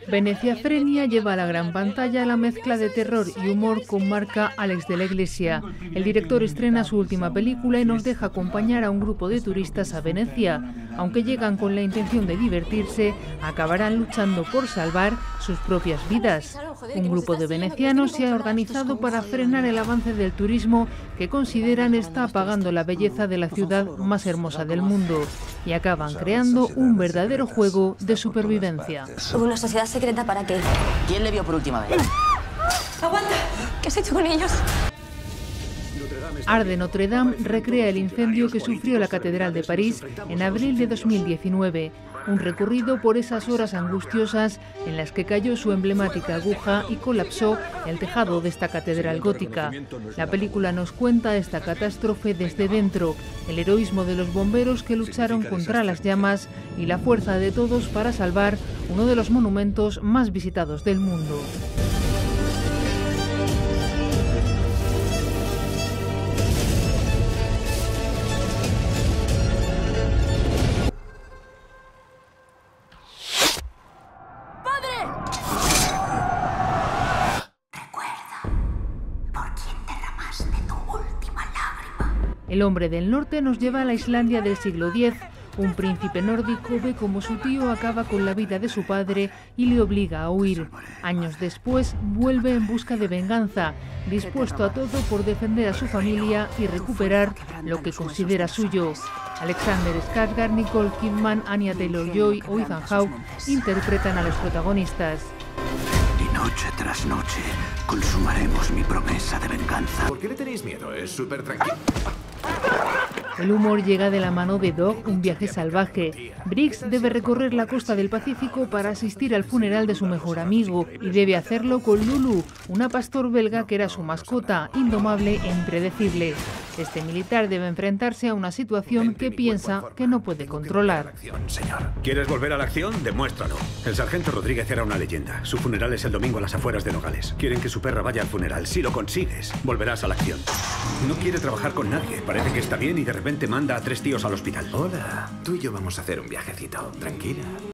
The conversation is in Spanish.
Veneciafrenia lleva a la gran pantalla la mezcla de terror y humor con marca Alex de la Iglesia. El director estrena su última película y nos deja acompañar a un grupo de turistas a Venecia. Aunque llegan con la intención de divertirse, acabarán luchando por salvar sus propias vidas. Un grupo de venecianos se ha organizado para frenar el avance del turismo que consideran está apagando la belleza de la ciudad más hermosa del mundo y acaban creando un verdadero juego de supervivencia. ¿Una sociedad secreta para qué? ¿Quién le vio por última vez? ¡Aguanta! ¿Qué has hecho con ellos? Art de Notre Dame recrea el incendio que sufrió la Catedral de París en abril de 2019. Un recorrido por esas horas angustiosas en las que cayó su emblemática aguja y colapsó el tejado de esta catedral gótica. La película nos cuenta esta catástrofe desde dentro, el heroísmo de los bomberos que lucharon contra las llamas y la fuerza de todos para salvar uno de los monumentos más visitados del mundo. El hombre del norte nos lleva a la Islandia del siglo X. Un príncipe nórdico ve cómo su tío acaba con la vida de su padre y le obliga a huir. Años después vuelve en busca de venganza, dispuesto a todo por defender a su familia y recuperar lo que considera suyo. Alexander Skarsgård, Nicole Kidman, Anya Taylor-Joy o Ethan Hawke interpretan a los protagonistas. Y noche tras noche consumaremos mi promesa de venganza. ¿Por qué le tenéis miedo? Es súper tranquilo. El humor llega de la mano de Dog, un viaje salvaje. Briggs debe recorrer la costa del Pacífico para asistir al funeral de su mejor amigo y debe hacerlo con Lulu, una pastor belga que era su mascota, indomable e impredecible. Este militar debe enfrentarse a una situación que piensa que no puede controlar. ¿Quieres volver a la acción? Demuéstralo. El sargento Rodríguez era una leyenda. Su funeral es el domingo a las afueras de Nogales. Quieren que su perra vaya al funeral. Si lo consigues, volverás a la acción. No quiere trabajar con nadie. Parece que está bien y de repente manda a 3 tíos al hospital. Hola. Tú y yo vamos a hacer un viajecito. Tranquila.